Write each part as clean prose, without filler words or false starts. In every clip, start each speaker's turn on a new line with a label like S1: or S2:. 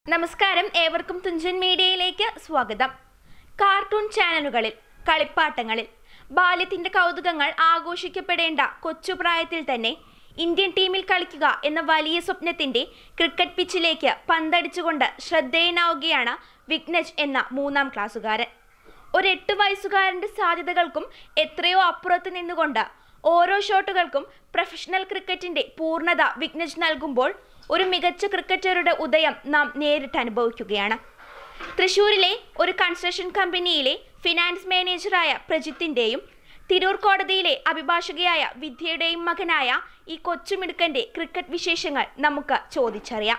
S1: നമസ്കാരം, ഏവർക്കും തുഞ്ചൻ മീഡിയയിലേക്ക് സ്വാഗതം. കാർട്ടൂൺ ചാനലുകളിൽ, കളിപ്പാട്ടങ്ങളിൽ ബാല്യത്തിന്റെ കൗതുകങ്ങൾ ആഘോഷിക്കപ്പെടേണ്ട കൊച്ചുപ്രായത്തിൽ തന്നെ ഇന്ത്യൻ ടീമിൽ കളിക്കുക എന്ന വലിയ സ്വപ്നത്തിന്റെ ക്രിക്കറ്റ് പിച്ചിലേക്ക് പന്തടിച്ചുകൊണ്ട് ശ്രദ്ധേയനാവുകയാണ് വിഘ്നജ് എന്ന 3ാം ക്ലാസ്സുകാരൻ. ഒരു 8 വയസ്സുകാരന്റെ സാധ്യതകൾക്കും എത്രയോ അപ്പുറത്ത് നിന്നുകൊണ്ട് ഓരോ ഷോട്ടുകൾക്കും പ്രൊഫഷണൽ ക്രിക്കറ്റിന്റെ പൂർണ്ണത വിഘ്നജ് നൽകുമ്പോൾ ഒരു മികച്ച ക്രിക്കറ്ററുടെ ഉദയം നാം നേരിട്ട് അനുഭവിക്കുകയാണ്. തൃശ്ശൂരിലെ ഒരു കൺസ്ട്രക്ഷൻ കമ്പനിയിലെ ഫിനാൻസ് മാനേജറായ പ്രജിത്തിൻ്റെയും തിരൂർ കോടതിയിലെ അഭിഭാഷകയായ വിദ്യയുടെയും മകനായ ഈ കൊച്ചുമിടുക്കൻ്റെ ക്രിക്കറ്റ് വിശേഷങ്ങൾ നമുക്ക് ചോദിച്ചറിയാം.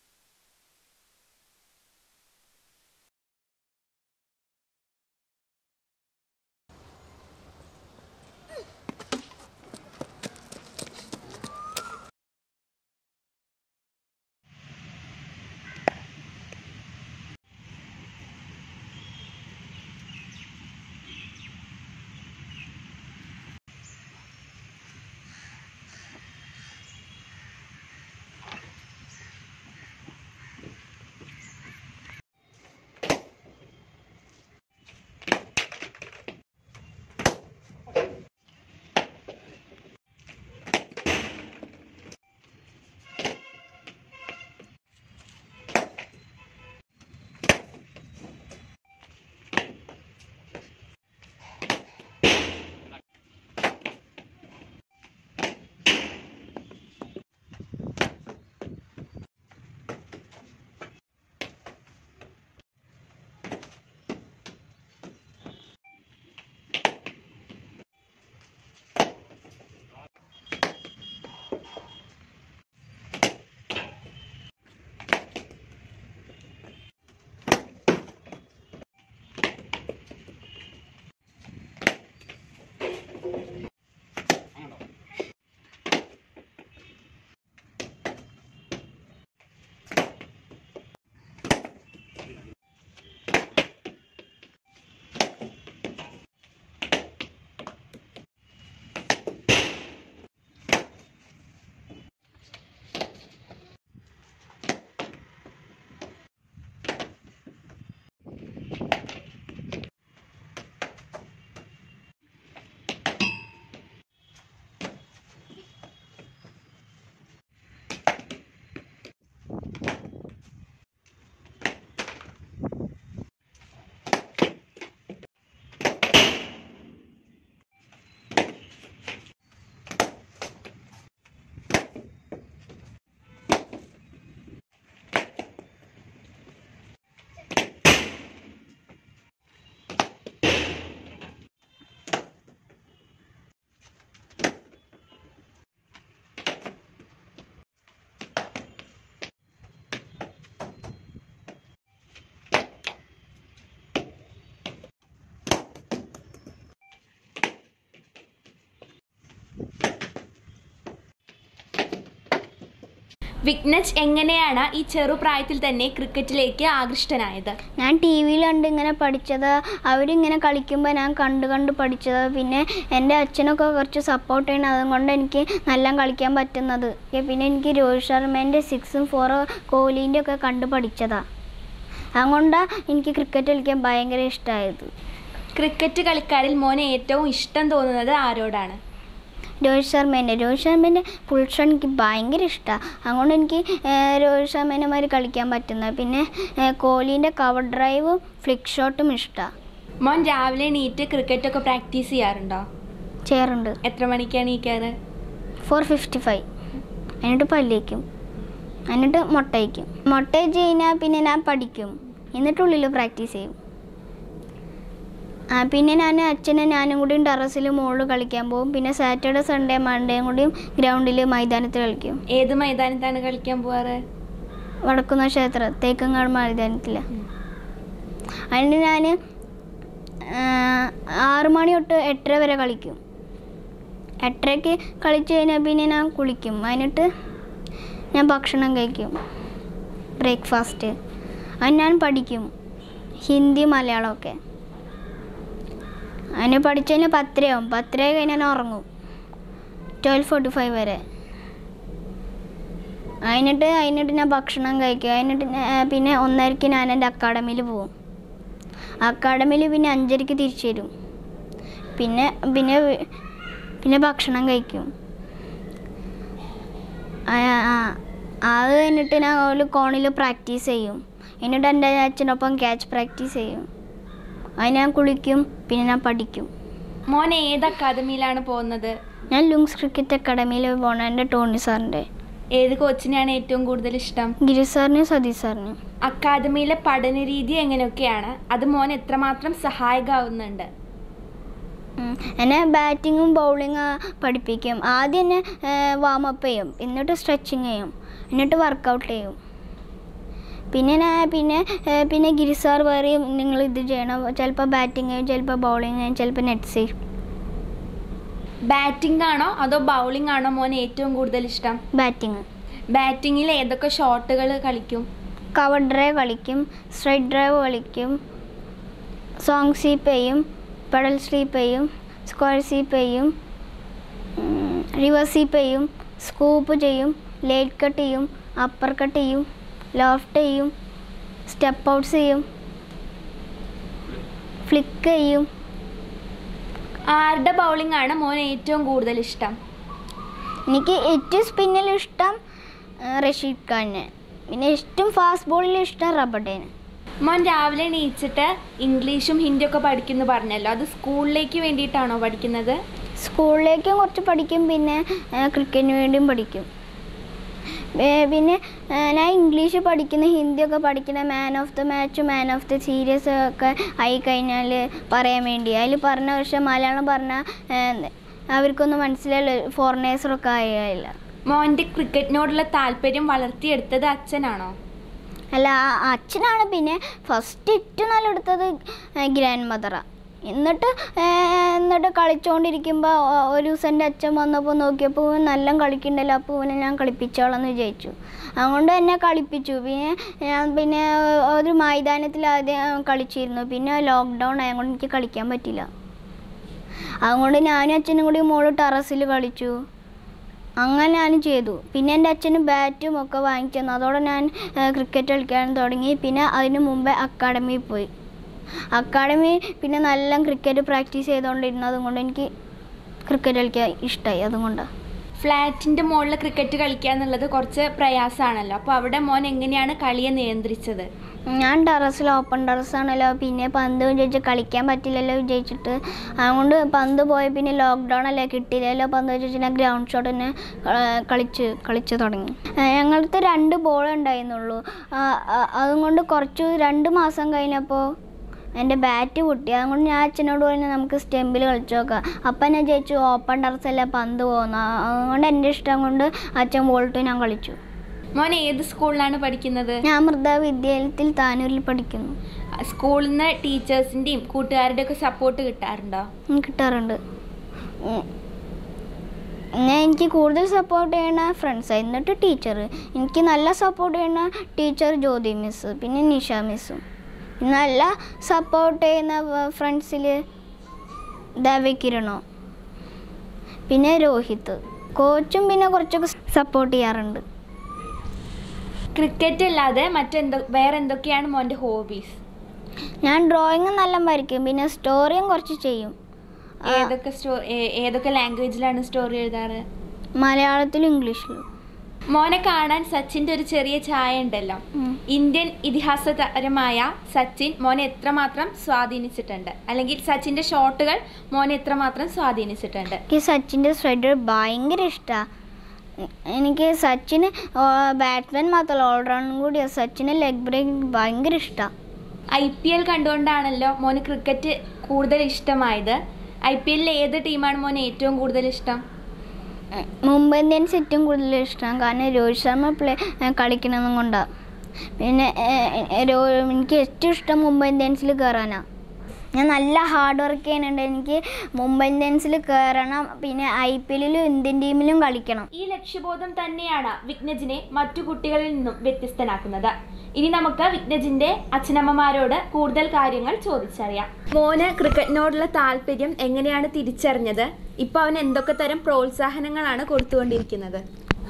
S1: വിഘ്നജ് എങ്ങനെയാണ് ഈ ചെറുപ്രായത്തിൽ തന്നെ ക്രിക്കറ്റിലേക്ക് ആകൃഷ്ടനായത്?
S2: ഞാൻ ടി വിയിൽ കണ്ട് ഇങ്ങനെ പഠിച്ചത്, അവരിങ്ങനെ കളിക്കുമ്പോൾ ഞാൻ കണ്ട് പഠിച്ചത്. പിന്നെ എൻ്റെ അച്ഛനൊക്കെ കുറച്ച് സപ്പോർട്ട് ചെയ്യണം, അതുകൊണ്ട് എനിക്ക് നല്ല കളിക്കാൻ പറ്റുന്നത്. പിന്നെ എനിക്ക് രോഹിത് ശർമ്മേൻ്റെ 6ഉം 4ഉം കോഹ്ലിൻ്റെ ഒക്കെ കണ്ട് പഠിച്ചതാണ്. അതുകൊണ്ടാണ് എനിക്ക് ക്രിക്കറ്റ് കളിക്കാൻ ഭയങ്കര ഇഷ്ടമായത്.
S1: ക്രിക്കറ്റ് കളിക്കാരിൽ മോനെ ഏറ്റവും ഇഷ്ടം തോന്നുന്നത് ആരോടാണ്?
S2: രോഹിത് ശർമ്മേൻ്റെ ഫുൾ ഷോട്ട് എനിക്ക് ഭയങ്കര ഇഷ്ടമാണ്. അതുകൊണ്ട് എനിക്ക് രോഹിത് ശർമ്മേനെമാതിരി കളിക്കാൻ പറ്റുന്നത്. പിന്നെ കോഹ്ലിൻ്റെ കവർ ഡ്രൈവും ഫ്ലിക്ക് ഷോട്ടും ഇഷ്ടമാണ്.
S1: മോൻ രാവിലെ എണീറ്റ് ക്രിക്കറ്റൊക്കെ പ്രാക്ടീസ് ചെയ്യാറുണ്ടോ?
S2: ചെയ്യാറുണ്ട്.
S1: എത്ര മണിക്കാണ് എണീക്കാറ്?
S2: 4:55. എന്നിട്ട് പല്ലേക്കും, എന്നിട്ട് മുട്ടയ്ക്കും. മുട്ടയിച്ച് കഴിഞ്ഞാൽ പിന്നെ ഞാൻ പഠിക്കും, എന്നിട്ടുള്ളിൽ പ്രാക്ടീസ് ചെയ്യും. പിന്നെ ഞാനും കൂടിയും ടെറസിൽ മുകളിൽ കളിക്കാൻ പോകും. പിന്നെ സാറ്റർഡേ സൺഡേ മൺഡേയും കൂടിയും ഗ്രൗണ്ടിൽ മൈതാനത്ത് കളിക്കും.
S1: ഏത് മൈതാനത്താണ് കളിക്കാൻ പോവാറ്?
S2: വടക്കുന്ന ക്ഷേത്ര തേക്കങ്ങാട് മൈതാനത്തിൽ. അതിന് ഞാൻ 6 മണി തൊട്ട് 8:30 വരെ കളിക്കും. 8:30-ക്ക് കളിച്ച് കഴിഞ്ഞാൽ പിന്നെ ഞാൻ കുളിക്കും. അതിനിട്ട് ഞാൻ ഭക്ഷണം കഴിക്കും, ബ്രേക്ക്ഫാസ്റ്റ്. അതിന് ഞാൻ പഠിക്കും ഹിന്ദി മലയാളമൊക്കെ. അതിന് പഠിച്ചതിന് 10:30 ആവും. 10:30 കഴിഞ്ഞാൽ ഞാൻ ഉറങ്ങും 12:45 വരെ. കഴിഞ്ഞിട്ട് ഞാൻ ഭക്ഷണം കഴിക്കും. പിന്നെ 1:30 ഞാൻ എൻ്റെ അക്കാഡമിയിൽ പോകും. അക്കാഡമിയിൽ പിന്നെ 5:30 തിരിച്ചു വരും. പിന്നെ ഭക്ഷണം കഴിക്കും. അത് കഴിഞ്ഞിട്ട് ഞാൻ ഒരു കോണിൽ പ്രാക്ടീസ് ചെയ്യും. എന്നിട്ട് എൻ്റെ അച്ഛനൊപ്പം ക്യാച്ച് പ്രാക്ടീസ് ചെയ്യും. അത് ഞാൻ കുളിക്കും. പിന്നെ ഞാൻ പഠിക്കും.
S1: മോൻ ഏത് അക്കാദമിയിലാണ് പോകുന്നത്?
S2: ഞാൻ ലുങ്സ് ക്രിക്കറ്റ് അക്കാഡമിയിൽ പോകണം. എൻ്റെ ടോണി സാറിൻ്റെ.
S1: ഏത് കോച്ചിനെയാണ് ഏറ്റവും കൂടുതൽ ഇഷ്ടം?
S2: ഗിരി സാറിനും സതീഷ് സാറിനും.
S1: അക്കാദമിയിലെ പഠന രീതി എങ്ങനെയൊക്കെയാണ്? അത് മോൻ എത്രമാത്രം സഹായകമാവുന്നുണ്ട്?
S2: എന്നെ ബാറ്റിങ്ങും ബൗളിങ്ങും പഠിപ്പിക്കും. ആദ്യം എന്നെ വാമപ്പ് ചെയ്യും, എന്നിട്ട് സ്ട്രെച്ചിങ് ചെയ്യും, എന്നിട്ട് വർക്കൗട്ട് ചെയ്യും. പിന്നെ ഗിരി സാർ പറയും നിങ്ങൾ ഇത് ചെയ്യണം. ചിലപ്പോൾ ബാറ്റിങ് ചെയ്യും, ചിലപ്പോൾ ബൗളിങ് ചെയ്യും, ചിലപ്പോൾ നെറ്റ്സ് ചെയ്യും.
S1: ബാറ്റിംഗ് ആണോ അതോ ബൗളിംഗ് ആണോ മോൻ ഏറ്റവും കൂടുതൽ ഇഷ്ടം?
S2: ബാറ്റിങ്.
S1: ബാറ്റിങ്ങിൽ ഏതൊക്കെ ഷോട്ടുകൾ കളിക്കും?
S2: കവർ ഡ്രൈവ് കളിക്കും, സ്ട്രൈറ്റ് ഡ്രൈവ് കളിക്കും, സോങ് സ്വീപ്പ് ചെയ്യും, പെഡൽ സ്വീപ്പ് ചെയ്യും, സ്ക്വയർ സ്വീപ്പ് ചെയ്യും, റിവേഴ്സ് സ്വീപ്പ് ചെയ്യും, സ്കൂപ്പ് ചെയ്യും, ലേറ്റ് കട്ട് ചെയ്യും, അപ്പർ കട്ട് ചെയ്യും, ലോഫ്റ്റ് ചെയ്യും, സ്റ്റെപ്പ് ഔട്ട്സ് ചെയ്യും, ഫ്ലിക്ക് ചെയ്യും.
S1: ആരുടെ ബൗളിംഗ് ആണ് മോൻ ഏറ്റവും കൂടുതൽ ഇഷ്ടം?
S2: എനിക്ക് ഏറ്റവും സ്പിന്നിൽ ഇഷ്ടം റഷീദ് ഖാനെ. പിന്നെ ഏറ്റവും ഫാസ്റ്റ് ബോളിൽ ഇഷ്ടം റബഡേന്.
S1: മോൻ രാവിലെ എണീച്ചിട്ട് ഇംഗ്ലീഷും ഹിന്ദിയൊക്കെ പഠിക്കുന്നു പറഞ്ഞല്ലോ, അത് സ്കൂളിലേക്ക് വേണ്ടിയിട്ടാണോ പഠിക്കുന്നത്?
S2: സ്കൂളിലേക്കും കുറച്ച് പഠിക്കും, പിന്നെ ക്രിക്കറ്റിന് വേണ്ടിയും പഠിക്കും. പിന്നെ ഞാൻ ഇംഗ്ലീഷ് പഠിക്കുന്ന, ഹിന്ദിയൊക്കെ പഠിക്കുന്ന man of the match, man of the series ഒക്കെ ആയി കഴിഞ്ഞാൽ പറയാൻ വേണ്ടി. അതിൽ പറഞ്ഞ പക്ഷേ മലയാളം പറഞ്ഞാൽ അവർക്കൊന്നും മനസ്സിലായില്ല, ഫോറിനേഴ്സൊക്കെ ആയില്ല.
S1: മോൻ്റെ ക്രിക്കറ്റിനോടുള്ള താല്പര്യം വളർത്തിയെടുത്തത് അച്ഛനാണോ?
S2: അല്ല, അച്ഛനാണ്. പിന്നെ ഫസ്റ്റ് ഏറ്റവും നല്ല എടുത്തത് ഗ്രാൻഡ് മദറാണ്. എന്നിട്ട് കളിച്ചുകൊണ്ടിരിക്കുമ്പോൾ ഒരു ദിവസം എൻ്റെ അച്ഛൻ വന്നപ്പോൾ നോക്കിയപ്പോൾ നല്ല കളിക്കണ്ടല്ലോ, അപ്പോൾ ഞാൻ കളിപ്പിച്ചോളാം എന്ന് വിചാരിച്ചു. അതുകൊണ്ട് എന്നെ കളിപ്പിച്ചു. പിന്നെ ഒരു മൈതാനത്തിൽ ആദ്യം കളിച്ചിരുന്നു. പിന്നെ ലോക്ക്ഡൗൺ ആയതുകൊണ്ട് എനിക്ക് കളിക്കാൻ പറ്റില്ല. അതുകൊണ്ട് ഞാനും അച്ഛനും കൂടി മോള് ടെറസിൽ കളിച്ചു. അങ്ങനെ ഞാൻ ചെയ്തു. പിന്നെ എൻ്റെ അച്ഛന് ബാറ്റും ഒക്കെ വാങ്ങിച്ചു തന്നു. അതോടെ ഞാൻ ക്രിക്കറ്റ് കളിക്കാൻ തുടങ്ങി. പിന്നെ അതിന് മുമ്പേ അക്കാഡമിയിൽ പോയി. അക്കാഡമി പിന്നെ നല്ല ക്രിക്കറ്റ് പ്രാക്ടീസ് ചെയ്തുകൊണ്ടിരുന്നത് കൊണ്ട് എനിക്ക് ക്രിക്കറ്റ് കളിക്കാൻ ഇഷ്ടമായി. അതുകൊണ്ടാണ്.
S1: ഫ്ലാറ്റിൻ്റെ മുകളിൽ ക്രിക്കറ്റ് കളിക്കുക എന്നുള്ളത് കുറച്ച് പ്രയാസമാണല്ലോ, അപ്പോൾ അവിടെ മോൻ എങ്ങനെയാണ് കളിയെ നിയന്ത്രിച്ചത്?
S2: ഞാൻ ടെറസിൽ, ഓപ്പൺ ടെറസാണല്ലോ, പിന്നെ പന്ത് വിജയിച്ച് കളിക്കാൻ പറ്റില്ലല്ലോ വിജയിച്ചിട്ട്. അതുകൊണ്ട് പന്ത് പോയ പിന്നെ ലോക്ക്ഡൗൺ അല്ലേ, കിട്ടിയില്ലല്ലോ പന്ത് വെച്ചിട്ട് ഞാൻ ഗ്രൗണ്ട് ഷോട്ട് തന്നെ കളിച്ച് തുടങ്ങി. ഞങ്ങൾക്ക് 2 ബോൾ ഉണ്ടായിരുന്നുള്ളൂ. അതുകൊണ്ട് 2 മാസം കഴിഞ്ഞപ്പോൾ എൻ്റെ ബാറ്റ് പൊട്ടി. അതുകൊണ്ട് ഞാൻ അച്ഛനോട് പറഞ്ഞു നമുക്ക് സ്റ്റെമ്പിൽ കളിച്ച് നോക്കാം. അപ്പം ഞാൻ ജയിച്ചു. ഓപ്പൺ ടെറസല്ല, പന്ത് പോകുന്നു. അതുകൊണ്ട് എൻ്റെ ഇഷ്ടം കൊണ്ട് അച്ഛൻ ബോളിട്ട് ഞാൻ കളിച്ചു.
S1: മോൻ ഏത് സ്കൂളിലാണ് പഠിക്കുന്നത്?
S2: ഞാൻ അമൃത വിദ്യാലയത്തിൽ താനൂരിൽ പഠിക്കുന്നു.
S1: സ്കൂളിൽ നിന്ന് ടീച്ചേഴ്സിൻ്റെയും കൂട്ടുകാരുടെ ഒക്കെ സപ്പോർട്ട് കിട്ടാറുണ്ടോ?
S2: കിട്ടാറുണ്ട്. എനിക്ക് കൂടുതൽ സപ്പോർട്ട് ചെയ്യണ ഫ്രണ്ട്സാണ്, എന്നിട്ട് ടീച്ചർ. എനിക്ക് നല്ല സപ്പോർട്ട് ചെയ്യണ ടീച്ചർ ജ്യോതി മിസ്, പിന്നെ നിഷ മിസ്സും. നല്ല സപ്പോർട്ട് ചെയ്യുന്ന ഫ്രണ്ട്സിൽ ദേവകിരണോ, പിന്നെ രോഹിത്. കോച്ചും പിന്നെ കുറച്ചൊക്കെ സപ്പോർട്ട് ചെയ്യാറുണ്ട്.
S1: ക്രിക്കറ്റ് അല്ലാതെ വേറെ എന്തൊക്കെയാണ് മോൻ്റെ ഹോബീസ്?
S2: ഞാൻ ഡ്രോയിങ് നല്ല വരയ്ക്കും, പിന്നെ സ്റ്റോറിയും കുറച്ച് ചെയ്യും.
S1: ഏതൊക്കെ ലാംഗ്വേജിലാണ് സ്റ്റോറി എഴുതാറ്?
S2: മലയാളത്തിലും ഇംഗ്ലീഷിലും.
S1: മോനെ കാണാൻ സച്ചിൻ്റെ ഒരു ചെറിയ ഛായ ഉണ്ടല്ലോ. ഇന്ത്യൻ ഇതിഹാസ താരമായ സച്ചിൻ മോനെ എത്രമാത്രം സ്വാധീനിച്ചിട്ടുണ്ട്, അല്ലെങ്കിൽ സച്ചിൻ്റെ ഷോട്ടുകൾ മോനെ എത്രമാത്രം സ്വാധീനിച്ചിട്ടുണ്ട്?
S2: എനിക്ക് സച്ചിൻ്റെ സ്ട്രൈഡർ ഭയങ്കര ഇഷ്ടമാണ്. എനിക്ക് സച്ചിന് ബാറ്റ്സ്മാൻ മാത്രമല്ല, ഓൾറൗണ്ടും കൂടിയാണ്. സച്ചിന് ലെഗ് ബ്രേക്ക് ഭയങ്കര ഇഷ്ടമാണ്.
S1: IPL കണ്ടുകൊണ്ടാണല്ലോ മോന് ക്രിക്കറ്റ് കൂടുതൽ ഇഷ്ടമായത്. IPL ഏത് ടീമാണ് മോന് ഏറ്റവും കൂടുതൽ ഇഷ്ടം?
S2: മുംബൈ ഇന്ത്യൻസ് ഏറ്റവും കൂടുതൽ ഇഷ്ടം. കാരണം രോഹിത് ശർമ്മ കളിക്കണമെന്നും കൊണ്ടാണ്. പിന്നെ എനിക്ക് ഏറ്റവും ഇഷ്ടം മുംബൈ ഇന്ത്യൻസിൽ കയറാനാണ്. ഞാൻ നല്ല ഹാർഡ് വർക്ക് ചെയ്യുന്നുണ്ട്. എനിക്ക് മുംബൈ ഇന്ത്യൻസിൽ കയറണം, പിന്നെ IPLലും ഇന്ത്യൻ ടീമിലും കളിക്കണം.
S1: ഈ ലക്ഷ്യബോധം തന്നെയാണ് വിഘ്നജിനെ മറ്റു കുട്ടികളിൽ നിന്നും വ്യത്യസ്തനാക്കുന്നത്. ഇനി നമുക്ക് വിഘ്നജിന്റെ അച്ഛനമ്മമാരോട് കൂടുതൽ കാര്യങ്ങൾ ചോദിച്ചറിയാം. മോന് ക്രിക്കറ്റിനോടുള്ള താല്പര്യം എങ്ങനെയാണ് തിരിച്ചറിഞ്ഞത്? ഇപ്പോൾ അവൻ എന്തൊക്കെ തരം പ്രോത്സാഹനങ്ങളാണ് കൊടുത്തുകൊണ്ടിരിക്കുന്നത്?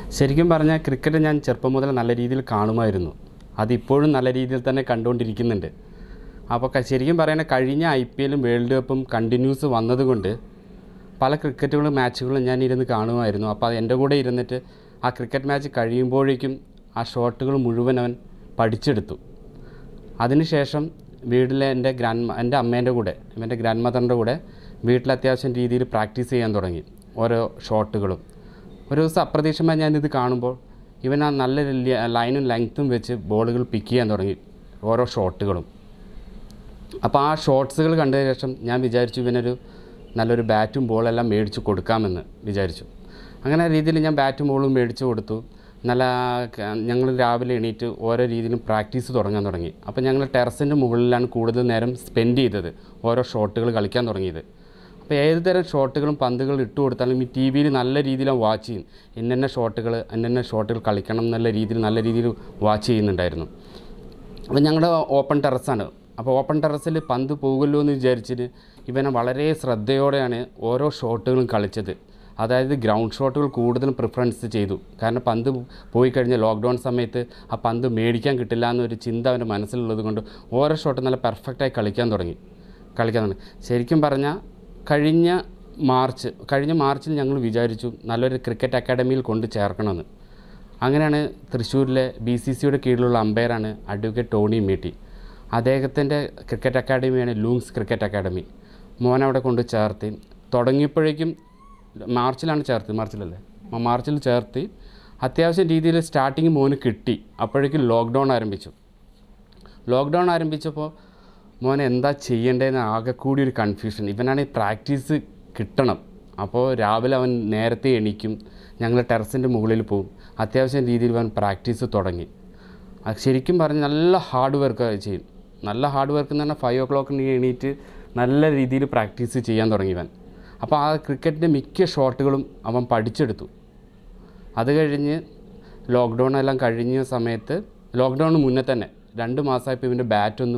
S3: ശരിക്കും പറഞ്ഞാൽ ക്രിക്കറ്റ് ഞാൻ ചെറുപ്പം മുതൽ നല്ല രീതിയിൽ കാണുമായിരുന്നു. അതിപ്പോഴും നല്ല രീതിയിൽ തന്നെ കണ്ടുകൊണ്ടിരിക്കുന്നുണ്ട്. അപ്പോൾ ശരിക്കും പറയുന്നത് കഴിഞ്ഞ IPLും വേൾഡ് കപ്പും കണ്ടിന്യൂസ് വന്നതുകൊണ്ട് പല ക്രിക്കറ്റുകളും മാച്ചുകളും ഞാൻ ഇരുന്ന് കാണുമായിരുന്നു. അപ്പോൾ എൻ്റെ കൂടെ ഇരുന്നിട്ട് ആ ക്രിക്കറ്റ് മാച്ച് കഴിയുമ്പോഴേക്കും ആ ഷോട്ടുകൾ മുഴുവൻ അവൻ പഠിച്ചെടുത്തു. അതിനുശേഷം വീട്ടിലെ എൻ്റെ അമ്മേൻ്റെ കൂടെ, എൻ്റെ ഗ്രാൻഡ് മദറിൻ്റെ കൂടെ വീട്ടിൽ അത്യാവശ്യം രീതിയിൽ പ്രാക്ടീസ് ചെയ്യാൻ തുടങ്ങി ഓരോ ഷോട്ടുകളും. ഒരു ദിവസം അപ്രതീക്ഷിതമായി ഞാനിത് കാണുമ്പോൾ ഇവൻ ആ നല്ല ലൈനും ലെങ്ത്തും വെച്ച് ബോളുകൾ പിക്ക് ചെയ്യാൻ തുടങ്ങി, ഓരോ ഷോട്ടുകളും. അപ്പോൾ ആ ഷോട്ട്സുകൾ കണ്ടതിന് ശേഷം ഞാൻ വിചാരിച്ചു ഇവനൊരു നല്ലൊരു ബാറ്റും ബോളെല്ലാം മേടിച്ച് കൊടുക്കാമെന്ന് വിചാരിച്ചു. അങ്ങനെ രീതിയിൽ ഞാൻ ബാറ്റും ബോളും മേടിച്ച് കൊടുത്തു. ഞങ്ങൾ രാവിലെ എണീറ്റ് ഓരോ രീതിയിലും പ്രാക്ടീസ് തുടങ്ങി. അപ്പോൾ ഞങ്ങൾ ടെറസിൻ്റെ മുകളിലാണ് കൂടുതൽ നേരം സ്പെൻഡ് ചെയ്തത്, ഓരോ ഷോട്ടുകൾ കളിക്കാൻ തുടങ്ങിയത്. അപ്പോൾ ഏത് തരം ഷോട്ടുകളും പന്തുകൾ ഇട്ട് കൊടുത്താലും ഈ TV-യിൽ നല്ല രീതിയിലാണ് വാച്ച് ചെയ്യും. ഇന്ന ഷോട്ടുകൾ കളിക്കണം എന്നുള്ള രീതിയിൽ നല്ല രീതിയിൽ വാച്ച് ചെയ്യുന്നുണ്ടായിരുന്നു. അപ്പോൾ ഞങ്ങളുടെ ഓപ്പൺ ടെറസാണ്. അപ്പോൾ ഓപ്പൺ ടെറസിൽ പന്ത് പോകുമല്ലോ എന്ന് വിചാരിച്ചിട്ട് ഇവനെ വളരെ ശ്രദ്ധയോടെയാണ് ഓരോ ഷോട്ടുകളും കളിച്ചത്. അതായത് ഗ്രൗണ്ട് ഷോട്ടുകൾ കൂടുതലും പ്രിഫറൻസ് ചെയ്തു. കാരണം പന്ത് പോയി കഴിഞ്ഞാൽ ലോക്ക്ഡൗൺ സമയത്ത് ആ പന്ത് മേടിക്കാൻ കിട്ടില്ല എന്നൊരു ചിന്ത അവൻ്റെ മനസ്സിലുള്ളത് കൊണ്ട് ഓരോ ഷോട്ടും നല്ല പെർഫെക്റ്റായി കളിക്കാൻ തുടങ്ങി. ശരിക്കും പറഞ്ഞാൽ കഴിഞ്ഞ മാർച്ചിൽ ഞങ്ങൾ വിചാരിച്ചു നല്ലൊരു ക്രിക്കറ്റ് അക്കാഡമിയിൽ കൊണ്ട് ചേർക്കണമെന്ന്. അങ്ങനെയാണ് തൃശ്ശൂരിലെ BCCയുടെ കീഴിലുള്ള അമ്പയറാണ് അഡ്വക്കേറ്റ് ടോണി മീട്ടി. അദ്ദേഹത്തിൻ്റെ ക്രിക്കറ്റ് അക്കാഡമിയാണ് ലൂങ്സ് ക്രിക്കറ്റ് അക്കാഡമി. മോൻ അവിടെ കൊണ്ട് ചേർത്തി. തുടങ്ങിയപ്പോഴേക്കും മാർച്ചിൽ ചേർത്തി അത്യാവശ്യം രീതിയിൽ സ്റ്റാർട്ടിങ് മോന് കിട്ടി. അപ്പോഴേക്കും ലോക്ക്ഡൗൺ ആരംഭിച്ചപ്പോൾ മോനെ എന്താ ചെയ്യേണ്ടതെന്ന് ആകെ കൂടി ഒരു കൺഫ്യൂഷൻ. ഇവനാണെങ്കിൽ പ്രാക്ടീസ് കിട്ടണം. അപ്പോൾ രാവിലെ അവൻ നേരത്തെ എണീക്കും, ഞങ്ങൾ ടെറസിൻ്റെ മുകളിൽ പോകും. അത്യാവശ്യം രീതിയിൽ അവൻ പ്രാക്ടീസ് തുടങ്ങി. അത് ശരിക്കും പറഞ്ഞ് നല്ല ഹാർഡ് വർക്ക് ചെയ്യും. നല്ല ഹാർഡ് വർക്ക് എന്ന് പറഞ്ഞാൽ 5 o'clock എണീറ്റ് നല്ല രീതിയിൽ പ്രാക്ടീസ് ചെയ്യാൻ തുടങ്ങിയവൻ. അപ്പോൾ ആ ക്രിക്കറ്റിൻ്റെ മിക്ക ഷോട്ടുകളും അവൻ പഠിച്ചെടുത്തു. അത് കഴിഞ്ഞ് ലോക്ക്ഡൗണെല്ലാം കഴിഞ്ഞ സമയത്ത്, ലോക്ക്ഡൗണിന് മുന്നേ തന്നെ 2 മാസമായപ്പോൾ ഇവൻ്റെ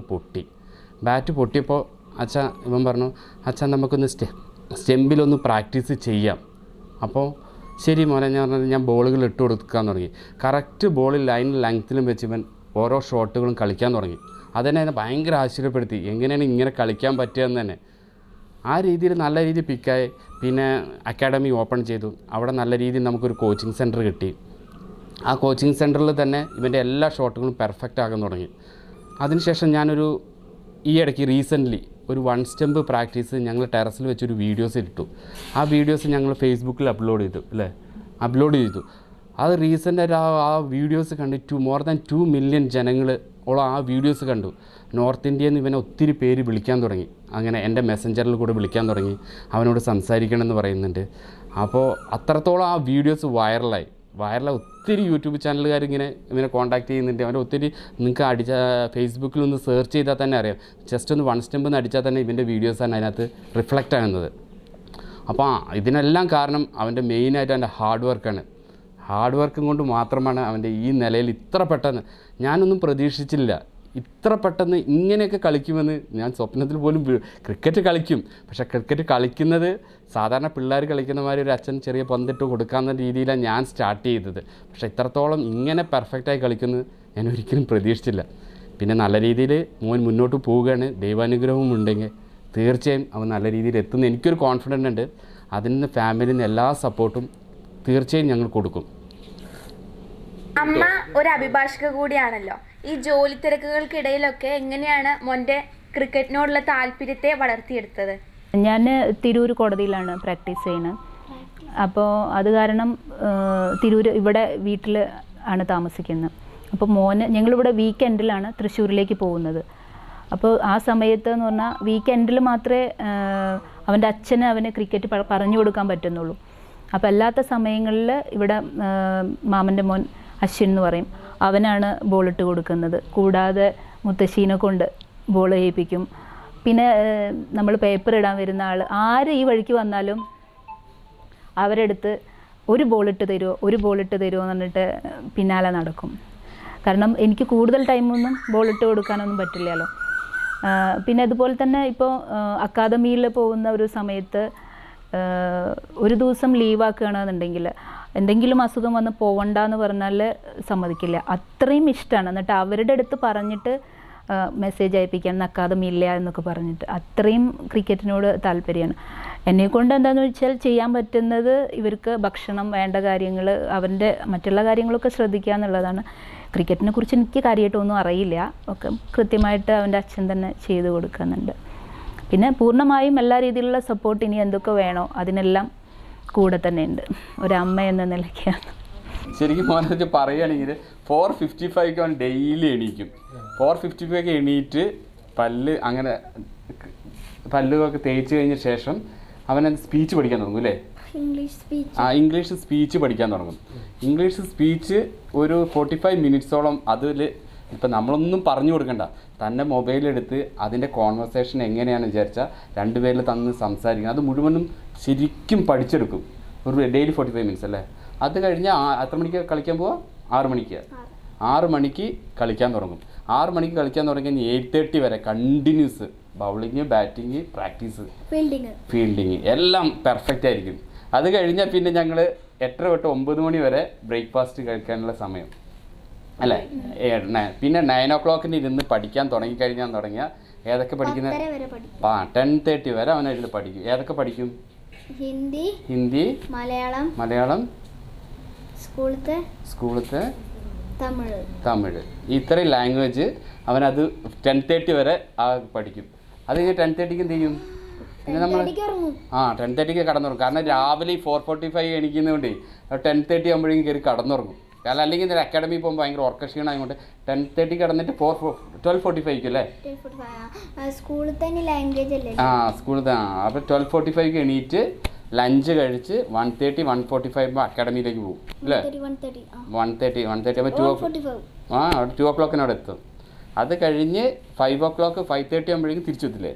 S3: ബാറ്റ് പൊട്ടിയപ്പോൾ ഇവൻ പറഞ്ഞു, അച്ഛാ നമുക്കൊന്ന് സ്റ്റെമ്പിലൊന്ന് പ്രാക്ടീസ് ചെയ്യാം. അപ്പോൾ ശരി മോനെ, ഞാൻ ബോളുകൾ ഇട്ട് കൊടുക്കാൻ തുടങ്ങി. കറക്റ്റ് ബോളിൽ ലൈനും ലെങ്ത്തിലും വെച്ച് ഇവൻ ഓരോ ഷോട്ടുകളും കളിക്കാൻ തുടങ്ങി. അതെന്നെ ഭയങ്കര ആശ്ചര്യപ്പെടുത്തി. എങ്ങനെയാണ് ഇങ്ങനെ കളിക്കാൻ പറ്റുകയെന്ന് തന്നെ. ആ രീതിയിൽ നല്ല രീതിയിൽ പിക്കായി. പിന്നെ അക്കാഡമി ഓപ്പൺ ചെയ്തു. അവിടെ നല്ല രീതിയിൽ നമുക്കൊരു കോച്ചിങ് സെൻറ്റർ കിട്ടി. ആ കോച്ചിങ് സെൻറ്ററിൽ തന്നെ ഇവൻ്റെ എല്ലാ ഷോട്ടുകളും പെർഫെക്റ്റ് ആകാൻ തുടങ്ങി. അതിനുശേഷം ഈ ഇടയ്ക്ക് റീസെൻ്റ്ലി ഒരു 1 സ്റ്റെമ്പ് പ്രാക്ടീസ് ഞങ്ങൾ ടെറസിൽ വെച്ചൊരു വീഡിയോസ് ഇട്ടു. ആ വീഡിയോസ് ഞങ്ങൾ ഫേസ്ബുക്കിൽ അപ്ലോഡ് ചെയ്തു. അത് റീസെൻ്റായിട്ട് ആ വീഡിയോസ് കണ്ട് മോർ ദാൻ 2 മില്യൺ ജനങ്ങളോളം ആ വീഡിയോസ് കണ്ടു. നോർത്ത് ഇന്ത്യയിൽ നിന്ന് ഇവനെ ഒത്തിരി പേര് വിളിക്കാൻ തുടങ്ങി. അങ്ങനെ എൻ്റെ മെസ്സഞ്ചറിൽ കൂടെ വിളിക്കാൻ തുടങ്ങി, അവനോട് സംസാരിക്കണമെന്ന് പറയുന്നുണ്ട്. അപ്പോൾ അത്രത്തോളം ആ വീഡിയോസ് വൈറലായി. ഒത്തിരി യൂട്യൂബ് ചാനലുകാർ ഇവനെ കോൺടാക്ട് ചെയ്യുന്നുണ്ട്. അവനെ ഒത്തിരി നിങ്ങൾക്ക് ഫേസ്ബുക്കിലൊന്ന് സെർച്ച് ചെയ്താൽ തന്നെ അറിയാം. ജസ്റ്റ് ഒന്ന് 1 സ്റ്റെമ്പ് അടിച്ചാൽ തന്നെ ഇവൻ്റെ വീഡിയോസാണ് അതിനകത്ത് റിഫ്ലക്റ്റ് ആകുന്നത്. അപ്പോൾ ഇതിനെല്ലാം കാരണം അവൻ്റെ മെയിനായിട്ട് അവൻ്റെ ഹാർഡ് വർക്കും കൊണ്ട് മാത്രമാണ് അവൻ്റെ ഈ നിലയിൽ ഇത്ര പെട്ടെന്ന്. ഞാനൊന്നും പ്രതീക്ഷിച്ചില്ല ഇത്ര പെട്ടെന്ന് ഇങ്ങനെയൊക്കെ കളിക്കുമെന്ന്. ഞാൻ സ്വപ്നത്തിൽ പോലും ക്രിക്കറ്റ് കളിക്കും, പക്ഷേ ക്രിക്കറ്റ് കളിക്കുന്നത് സാധാരണ പിള്ളേർ കളിക്കുന്ന മാതിരി ഒരു അച്ഛൻ ചെറിയ പന്തിട്ട് കൊടുക്കാവുന്ന രീതിയിലാണ് ഞാൻ സ്റ്റാർട്ട് ചെയ്തത്. പക്ഷേ ഇത്രത്തോളം ഇങ്ങനെ പെർഫെക്റ്റായി കളിക്കുന്നത് ഞാൻ ഒരിക്കലും പ്രതീക്ഷിച്ചില്ല. പിന്നെ നല്ല രീതിയിൽ മോൻ മുന്നോട്ട് പോവുകയാണ്. ദൈവാനുഗ്രഹവും ഉണ്ടെങ്കിൽ തീർച്ചയായും അവൻ നല്ല രീതിയിൽ എത്തുന്ന എനിക്കൊരു കോൺഫിഡൻ്റ് ഉണ്ട്. അതിന് ഫാമിലിയിൽ നിന്ന് എല്ലാ സപ്പോർട്ടും തീർച്ചയായും ഞങ്ങൾ കൊടുക്കും.
S1: അമ്മ ഒരു അഭിഭാഷക കൂടിയാണല്ലോ. ഈ ജോലി തിരക്കുകൾക്കിടയിലൊക്കെ എങ്ങനെയാണ് മോൻ്റെ ക്രിക്കറ്റിനോടുള്ള താല്പര്യത്തെ വളർത്തിയെടുത്തത്?
S4: ഞാൻ തിരൂർ കോടതിയിലാണ് പ്രാക്ടീസ് ചെയ്യുന്നത്. അപ്പോൾ അത് കാരണം തിരൂർ ഇവിടെ വീട്ടിൽ ആണ് താമസിക്കുന്നത്. അപ്പോൾ ഞങ്ങളിവിടെ വീക്കെൻഡിലാണ് തൃശ്ശൂരിലേക്ക് പോകുന്നത്. അപ്പോൾ ആ സമയത്ത് എന്ന് പറഞ്ഞാൽ വീക്കെൻഡിൽ മാത്രമേ അവൻ്റെ അച്ഛന് അവന് ക്രിക്കറ്റ് പറഞ്ഞു കൊടുക്കാൻ പറ്റുന്നുള്ളൂ. അപ്പോൾ അല്ലാത്ത സമയങ്ങളിൽ ഇവിടെ മാമൻ്റെ മോൻ അശ്വിൻ എന്ന് പറയും, അവനാണ് ബോളിട്ട് കൊടുക്കുന്നത്. കൂടാതെ മുത്തശ്ശീനെ കൊണ്ട് ബോൾ ചെയ്യിപ്പിക്കും. പിന്നെ നമ്മൾ പേപ്പർ ഇടാൻ വരുന്ന ആര് ഈ വഴിക്ക് വന്നാലും അവരെടുത്ത് ഒരു ബോളിട്ട് തരുമോ എന്ന് പറഞ്ഞിട്ട് പിന്നാലെ നടക്കും. കാരണം എനിക്ക് കൂടുതൽ ടൈമൊന്നും ബോളിട്ട് കൊടുക്കാനൊന്നും പറ്റില്ലല്ലോ. പിന്നെ അതുപോലെ തന്നെ ഇപ്പോൾ അക്കാദമിയിൽ പോകുന്ന ഒരു സമയത്ത് ഒരു ദിവസം ലീവാക്കുകയാണെന്നുണ്ടെങ്കിൽ എന്തെങ്കിലും അസുഖം വന്ന് പോവണ്ടെന്ന് പറഞ്ഞാൽ സമ്മതിക്കില്ല. അത്രയും ഇഷ്ടമാണ്. എന്നിട്ട് അവരുടെ അടുത്ത് പറഞ്ഞിട്ട് മെസ്സേജ് അയപ്പിക്കാൻ അക്കാദമി ഇല്ല എന്നൊക്കെ പറഞ്ഞിട്ട് അത്രയും ക്രിക്കറ്റിനോട് താല്പര്യമാണ്. എന്നെക്കൊണ്ട് എന്താണെന്ന് വെച്ചാൽ ചെയ്യാൻ പറ്റുന്നത് ഇവർക്ക് ഭക്ഷണം, വേണ്ട കാര്യങ്ങൾ, അവൻ്റെ മറ്റുള്ള കാര്യങ്ങളൊക്കെ ശ്രദ്ധിക്കുക എന്നുള്ളതാണ്. ക്രിക്കറ്റിനെ കുറിച്ച് എനിക്ക് കാര്യമായിട്ടൊന്നും അറിയില്ല. ഒക്കെ കൃത്യമായിട്ട് അവൻ്റെ അച്ഛൻ തന്നെ ചെയ്തു കൊടുക്കുന്നുണ്ട്. പിന്നെ പൂർണ്ണമായും എല്ലാ രീതിയിലുള്ള സപ്പോർട്ട് ഇനി എന്തൊക്കെ വേണോ അതിനെല്ലാം കൂടെ തന്നെ ഉണ്ട് ഒരമ്മ എന്ന നിലയ്ക്കാണ്.
S3: ശരിക്കും മോനെ പറയുകയാണെങ്കിൽ 4:55 അവൻ ഡെയിലി എണീക്കും. 4:55 എണീറ്റ് പല്ലുകളൊക്കെ തേച്ച് കഴിഞ്ഞ ശേഷം അവനത് സ്പീച്ച് പഠിക്കാൻ തുടങ്ങും അല്ലേ? ഇംഗ്ലീഷ് സ്പീച്ച് പഠിക്കാൻ തുടങ്ങും. ഇംഗ്ലീഷ് സ്പീച്ച് ഒരു 45 മിനിറ്റ്സോളം അതിൽ ഇപ്പം നമ്മളൊന്നും പറഞ്ഞു കൊടുക്കണ്ട, തന്നെ മൊബൈലെടുത്ത് അതിൻ്റെ കോൺവെർസേഷൻ എങ്ങനെയാണെന്ന് വിചാരിച്ചാൽ രണ്ടുപേരിൽ തന്ന് സംസാരിക്കണം. അത് മുഴുവനും ശരിക്കും പഠിച്ചെടുക്കും. ഒരു ഡെയിലി 45 മിനിറ്റ്സ് അല്ലേ? അത് കഴിഞ്ഞാൽ എത്ര മണിക്ക് കളിക്കാൻ പോവാം? 6 മണിക്ക്. 6 മണിക്ക് കളിക്കാൻ തുടങ്ങും. 6 മണിക്ക് കളിക്കാൻ തുടങ്ങി 8:30 വരെ continuous bowling, batting, practice, fielding എല്ലാം പെർഫെക്റ്റ് ആയിരിക്കും. അത് കഴിഞ്ഞാൽ പിന്നെ ഞങ്ങൾ 8:30 തൊട്ട് 9 മണി വരെ ബ്രേക്ക്ഫാസ്റ്റ് കഴിക്കാനുള്ള സമയം അല്ലേ? പിന്നെ 9 o'clock ഇരുന്ന് പഠിക്കാൻ തുടങ്ങിയ ഏതൊക്കെ പഠിക്കുന്ന 10:30 വരെ അവനായിട്ട് പഠിക്കും. ഏതൊക്കെ പഠിക്കും? ഹിന്ദി, മലയാളം, സ്കൂളത്തെ തമിഴ്, ഇത്രയും ലാംഗ്വേജ് അവനത് 10:30 വരെ പഠിക്കും. അത് കഴിഞ്ഞ് 10:30 എന്ത് ചെയ്യും? പിന്നെ നമ്മൾ 10:30 കടന്നുറങ്ങും. കാരണം രാവിലെ 4:45 എണീക്കുന്നതുകൊണ്ട് 10:30 ആകുമ്പോഴേക്കും കയറി കടന്നുറങ്ങും. കാരണം അല്ലെങ്കിൽ ഒരു അക്കാഡമി പോകുമ്പോൾ ഭയങ്കര ഉറക്ക ക്ഷീണമായതുകൊണ്ട് 10:30 കിടന്നിട്ട് 12:45 അല്ലേ? സ്കൂളിൽ അപ്പോൾ 12:45 എണീറ്റ് ലഞ്ച് കഴിച്ച് 1:30, 1:45 അക്കാഡമിയിലേക്ക് പോകും അല്ലേ? 1:30 അപ്പോൾ 2 o'clock അവിടെ എത്തും. അത് കഴിഞ്ഞ് 5 o'clock 5:30 ആകുമ്പോഴേക്കും തിരിച്ചെത്തില്ലേ?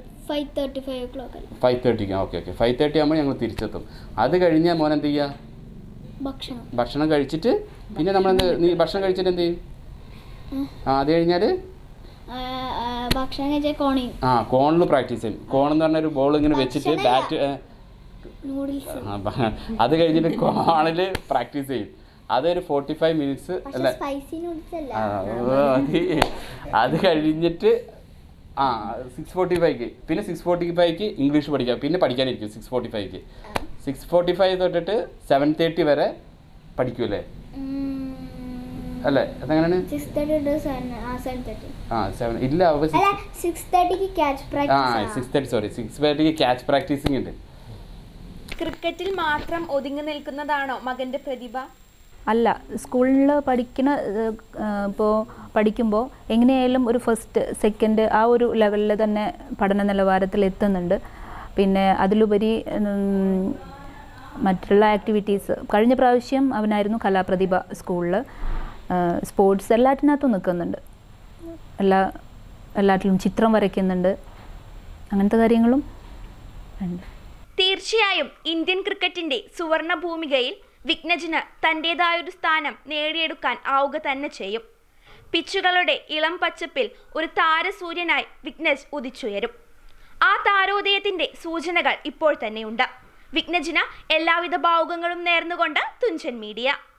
S3: 5:30 ഓക്കെ 5:30 ആകുമ്പോൾ ഞങ്ങൾ തിരിച്ചെത്തും. അത് കഴിഞ്ഞാൽ മോൻ എന്ത് ചെയ്യുക? ഭക്ഷണം കഴിച്ചിട്ട് പിന്നെ നീ ഭക്ഷണം കഴിച്ചിട്ട് എന്ത് ചെയ്യും? അത് കഴിഞ്ഞാൽ കോണിൽ പ്രാക്ടീസ് ചെയ്യും. കോണെന്ന് പറഞ്ഞ ഒരു ബോൾ ഇങ്ങനെ വെച്ചിട്ട് ബാറ്റ് അത് കഴിഞ്ഞിട്ട് കോണിൽ പ്രാക്ടീസ് ചെയ്യും. അതൊരു 45 മിനിറ്റ്സ് അല്ലേ? അത് കഴിഞ്ഞിട്ട് 6:45 പിന്നെ 6:45 ഇംഗ്ലീഷ് പഠിക്കാം. പിന്നെ പഠിക്കാനിരിക്കും 6:45 തൊട്ടിട്ട് 7:30 വരെ പഠിക്കൂലേ അല്ലേ? അതെങ്ങനെയാണ്? 6:30 ക്യാച്ച് പ്രാക്ടീസിങ് ഉണ്ട്.
S1: ക്രിക്കറ്റിൽ മാത്രം ഒതുങ്ങി നിൽക്കുന്നതാണോ മകന്റെ പ്രതിഭ?
S4: അല്ല, സ്കൂളിൽ പഠിക്കുമ്പോൾ എങ്ങനെയായാലും ഒരു ഫസ്റ്റ്, സെക്കൻഡ് ആ ഒരു ലെവലിൽ തന്നെ പഠന നിലവാരത്തിൽ എത്തുന്നുണ്ട്. പിന്നെ അതിലുപരി മറ്റുള്ള ആക്ടിവിറ്റീസ്, കഴിഞ്ഞ പ്രാവശ്യം അവനായിരുന്നു സ്കൂളിൽ. സ്പോർട്സ് എല്ലാറ്റിനകത്തും നിൽക്കുന്നുണ്ട്. എല്ലാറ്റിലും ചിത്രം വരയ്ക്കുന്നുണ്ട്. അങ്ങനത്തെ കാര്യങ്ങളും ഉണ്ട്.
S1: തീർച്ചയായും ഇന്ത്യൻ ക്രിക്കറ്റിന്റെ സുവർണ ഭൂമികയിൽ വിഘ്നജിന് തൻ്റെതായൊരു സ്ഥാനം നേടിയെടുക്കാൻ ആവുക തന്നെ ചെയ്യും. പിച്ചുകളുടെ ഇളം പച്ചപ്പിൽ ഒരു താരസൂര്യനായി വിഘ്നജ് ഉദിച്ചുയരും. ആ താരോദയത്തിന്റെ സൂചനകൾ ഇപ്പോൾ തന്നെയുണ്ട്. വിഘ്നജിന് എല്ലാവിധ ഭാവുകങ്ങളും നേർന്നുകൊണ്ട് തുഞ്ചൻ മീഡിയ.